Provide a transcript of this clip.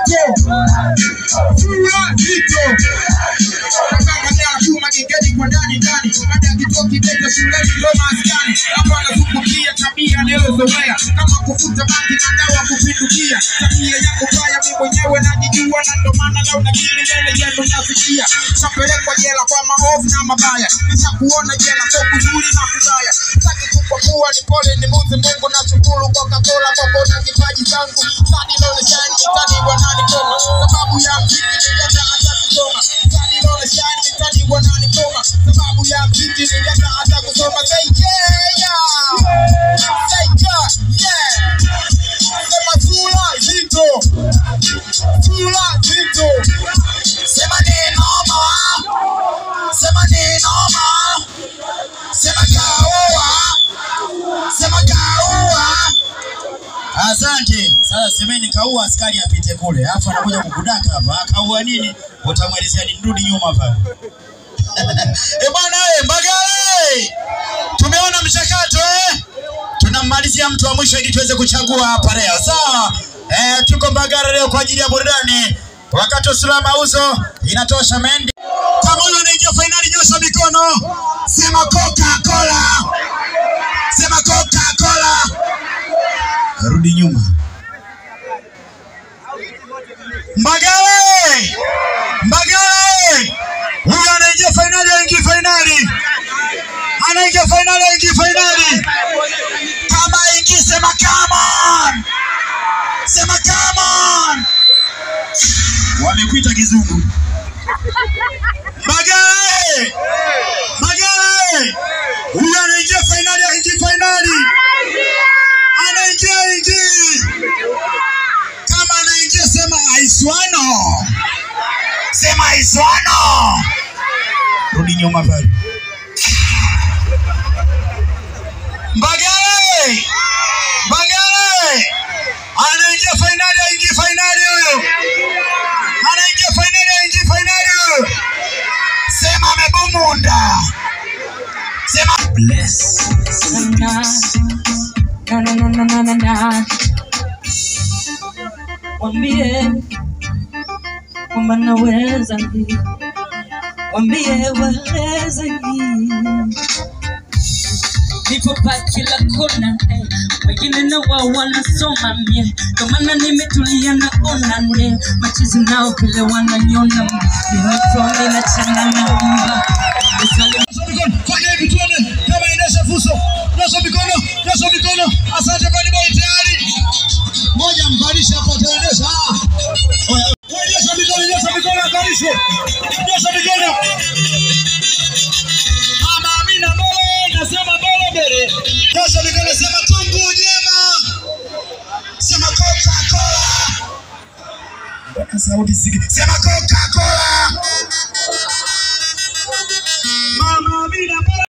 zito. Sura zito. Kama chuma kigeni kwa ndani. Baada ya kituo kibeta shuleni Roma askani. Hapa anazungukia tabia nilizowea. Kama kufuta bangi na dawa kupindukia. Tabia yako baya mimi mwenyewe najijua na ndo maana leo nakiri mbele yenu nafikia. Sapelekwa jela kwa maovu na mabaya. Kisha kuona jela kwa kuzuri na kubaya. Saki kuwa ni pole ni Mungu na shukuru kwa Coca-Cola kwa kona kipaji changu. Sadi lone shine mitani wanani koma. Sababu ya mziki niliacha hata kusoma. Sadi lone shine mitani wanani koma. Sababu ya mziki niliacha hata kusoma. Say yeah. Say yeah. Sema sura zito. Sura zito. Sema neno ma. Sema neno ma. Sema kaoa. Sema kaua. Asante. Sasa semeni kaua askari apite kule. Alafu anakuja kukudaka hapa. Kaua nini? Utamwelezea ni nirudi nyuma pale. Bwana Mbagara. Tumeona mchakato Tunamalizia mtu wa mwisho ili tuweze kuchagua hapa leo. Sawa? Tuko Mbagara leo kwa ajili ya burudani. Wakati usalama uzo inatosha mendi. Kama unaingia finali nyosha mikono. Sema Coca-Cola. Sema Coca-Cola. Rudi nyuma. Mbagara! Huyu anaingia finali finali. Anaingia finali. Kama ingi sema come on. Sema come on. Wamekuita kizungu. Mbagara! Huyu anaingia finali Anaingia. Kama anaingia sema Aiswano. Sema Aiswano. Rudi nyuma pale. Mbagara. Anaingia finali huyo. Anaingia finali huyo. Sema amebumunda. Sema bless. Na. Wambie kwamba naweza hii. Wambie waweza hii. Nipo pa kila kona. Wengine na wao wanasoma mie. Kwa maana nimetulia naona nne. Machizi nao vile wananyona. Nimeproni na chana naomba. Fanya hivi tuone kama inaisha fuso. Nyosha mikono. Asante kwa nibo tayari. Moja mbalisha hapo ataendesha. Nyosha mikono mbalisha. Nyosha mikono. Mama Amina mbele, nasema mbele. Nyosha mikono sema tungu nyema. Sema Coca-Cola. Sauti siki. Sema Coca-Cola. Mama Amina